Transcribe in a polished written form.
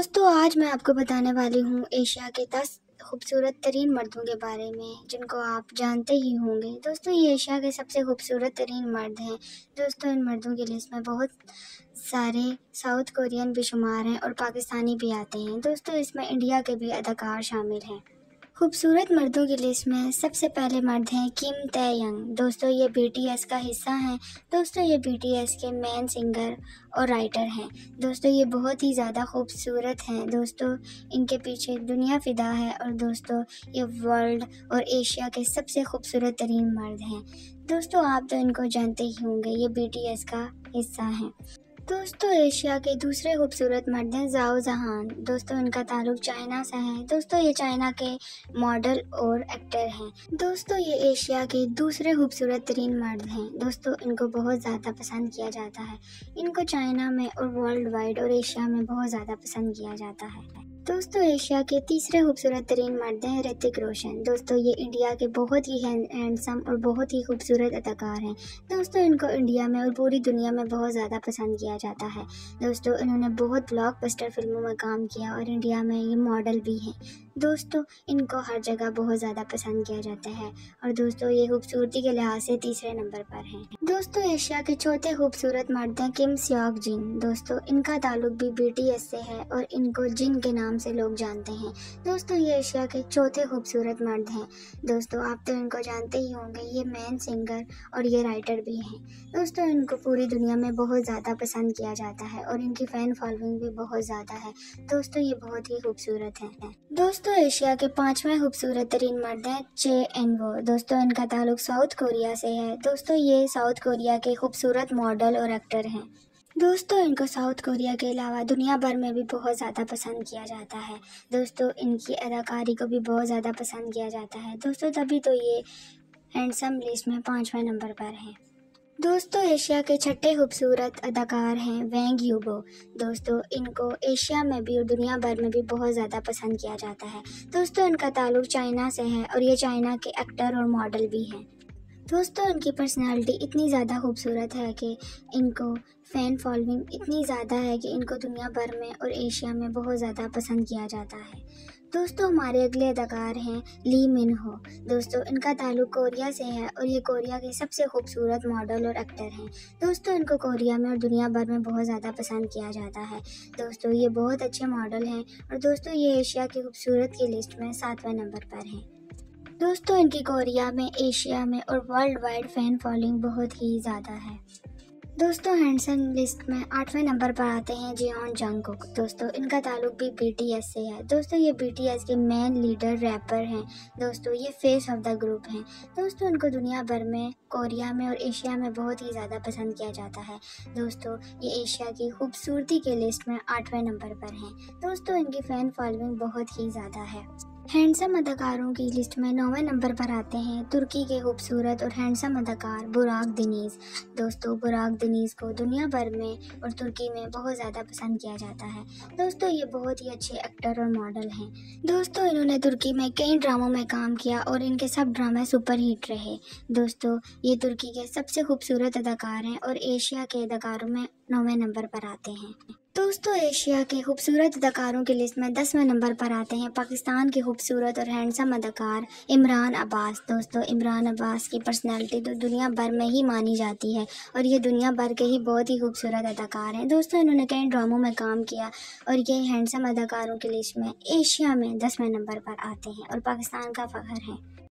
दोस्तों आज मैं आपको बताने वाली हूँ एशिया के 10 खूबसूरत तरीन मर्दों के बारे में जिनको आप जानते ही होंगे। दोस्तों ये एशिया के सबसे खूबसूरत तरीन मर्द हैं। दोस्तों इन मर्दों की लिस्ट में बहुत सारे साउथ कोरियन भी शुमार हैं और पाकिस्तानी भी आते हैं। दोस्तों इसमें इंडिया के भी अदाकार शामिल हैं। खूबसूरत मर्दों की लिस्ट में सबसे पहले मर्द हैं किम तयंग। दोस्तों ये बीटीएस का हिस्सा हैं। दोस्तों ये बीटीएस के मेन सिंगर और राइटर हैं। दोस्तों ये बहुत ही ज़्यादा खूबसूरत हैं। दोस्तों इनके पीछे दुनिया फिदा है और दोस्तों ये वर्ल्ड और एशिया के सबसे खूबसूरत तरीन मर्द हैं। दोस्तों आप तो इनको जानते ही होंगे, ये बीटीएस का हिस्सा हैं। दोस्तों एशिया के दूसरे खूबसूरत मर्द हैं जाओ जहान। दोस्तों इनका ताल्लुक चाइना से है। दोस्तों ये चाइना के मॉडल और एक्टर हैं। दोस्तों ये एशिया के दूसरे खूबसूरत तरीन मर्द हैं। दोस्तों इनको बहुत ज़्यादा पसंद किया जाता है। इनको चाइना में और वर्ल्ड वाइड और एशिया में बहुत ज़्यादा पसंद किया जाता है। दोस्तों एशिया के तीसरे खूबसूरत तरीन मर्द हैं ऋतिक रोशन। दोस्तों ये इंडिया के बहुत ही हैंडसम और बहुत ही खूबसूरत अदाकार हैं। दोस्तों इनको इंडिया में और पूरी दुनिया में बहुत ज़्यादा पसंद किया जाता है। दोस्तों इन्होंने बहुत ब्लॉकबस्टर फिल्मों में काम किया और इंडिया में ये मॉडल भी हैं। दोस्तों इनको हर जगह बहुत ज़्यादा पसंद किया जाता है और दोस्तों ये खूबसूरती के लिहाज से तीसरे नंबर पर हैं। दोस्तों एशिया के चौथे खूबसूरत मर्द हैं किम सियोक जिन। दोस्तों इनका ताल्लुक भी बीटीएस से है और इनको जिन के नाम से लोग जानते हैं। दोस्तों ये एशिया के चौथे खूबसूरत मर्द हैं। दोस्तों आप तो इनको जानते ही होंगे, ये मेन सिंगर और ये राइटर भी हैं। दोस्तों इनको पूरी दुनिया में बहुत ज़्यादा पसंद किया जाता है और इनकी फ़ैन फॉलोइंग भी बहुत ज़्यादा है। दोस्तों ये बहुत ही खूबसूरत हैं। दोस्तों एशिया के पांचवें खूबसूरत तरीन मर्द हैं चे एन वो। दोस्तों इनका ताल्लुक साउथ कोरिया से है। दोस्तों ये साउथ कोरिया के खूबसूरत मॉडल और एक्टर हैं। दोस्तों इनको साउथ कोरिया के अलावा दुनिया भर में भी बहुत ज़्यादा पसंद किया जाता है। दोस्तों इनकी अदाकारी को भी बहुत ज़्यादा पसंद किया जाता है। दोस्तों तभी तो ये हैंडसम लिस्ट में 5वें नंबर पर हैं। दोस्तों एशिया के छठे खूबसूरत अदाकार हैं वैंग यूबो। दोस्तों इनको एशिया में भी और दुनिया भर में भी बहुत ज़्यादा पसंद किया जाता है। दोस्तों इनका ताल्लुक चाइना से है और ये चाइना के एक्टर और मॉडल भी हैं। दोस्तों इनकी पर्सनालिटी इतनी ज़्यादा खूबसूरत है कि इनको फ़ैन फॉलोइंग इतनी ज़्यादा है कि इनको दुनिया भर में और एशिया में बहुत ज़्यादा पसंद किया जाता है। दोस्तों हमारे अगले अदाकार हैं ली मिन हो। दोस्तों इनका ताल्लुक कोरिया से है और ये कोरिया के सबसे खूबसूरत मॉडल और एक्टर हैं। दोस्तों इनको कोरिया में और दुनिया भर में बहुत ज़्यादा पसंद किया जाता है। दोस्तों ये बहुत अच्छे मॉडल हैं और दोस्तों ये एशिया की खूबसूरत की लिस्ट में 7वें नंबर पर हैं। दोस्तों इनकी कोरिया में, एशिया में और वर्ल्ड वाइड फ़ैन फॉलोइंग बहुत ही ज़्यादा है। दोस्तों हैंडसम लिस्ट में 8वें नंबर पर आते हैं जियोन जंगकुक। दोस्तों इनका ताल्लुक भी बीटीएस से है। दोस्तों ये बीटीएस के मेन लीडर रैपर हैं। दोस्तों ये फेस ऑफ द ग्रुप हैं। दोस्तों इनको दुनिया भर में, कोरिया में और एशिया में बहुत ही ज़्यादा पसंद किया जाता है। दोस्तों ये एशिया की खूबसूरती के लिस्ट में 8वें नंबर पर हैं। दोस्तों इनकी फ़ैन फॉलोइंग बहुत ही ज़्यादा है। हैंडसम अदाकारों की लिस्ट में 9वें नंबर पर आते हैं तुर्की के खूबसूरत और हैंडसम अदाकार बुराक दिनीज। दोस्तों बुराक दिनीज को दुनिया भर में और तुर्की में बहुत ज़्यादा पसंद किया जाता है। दोस्तों ये बहुत ही अच्छे एक्टर और मॉडल हैं। दोस्तों इन्होंने तुर्की में कई ड्रामों में काम किया और इनके सब ड्रामे सुपर हिट रहे। दोस्तों ये तुर्की के सबसे खूबसूरत अदाकार हैं और एशिया के अदाकारों में 9वें नंबर पर आते हैं। दोस्तों एशिया के खूबसूरत अदाकारों की लिस्ट में 10वें नंबर पर आते हैं पाकिस्तान के खूबसूरत और हैंडसम अदाकार इमरान अब्बास। दोस्तों इमरान अब्बास की पर्सनैलिटी तो दुनिया भर में ही मानी जाती है और ये दुनिया भर के ही बहुत ही खूबसूरत अदाकार हैं। दोस्तों इन्होंने कई ड्रामों में काम किया और ये हैंडसम अदाकारों की लिस्ट में एशिया में 10वें नंबर पर आते हैं और पाकिस्तान का फ़ख्र है।